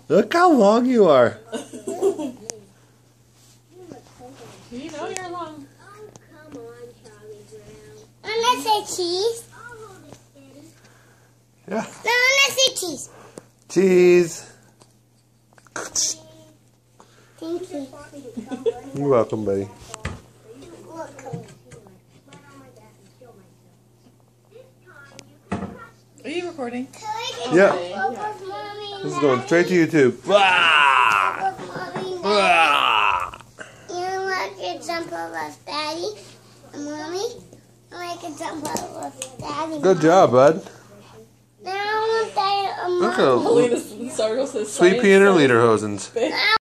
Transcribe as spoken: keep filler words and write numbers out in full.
Look how long you are. You know you're long. Oh, come on, Charlie Brown. I'm gonna say cheese. Yeah. No, I'm gonna say cheese. Cheese. Thank you. You're welcome, buddy. Are you recording? Yeah. Yeah. This is going straight to YouTube. Wah! Wah! You like a jump over Daddy and Mommy? I like a jump over Daddy. Good job, bud. Now I want Daddy and Look Mommy. at Alina's Sargo says Sweet pea in her lederhosens.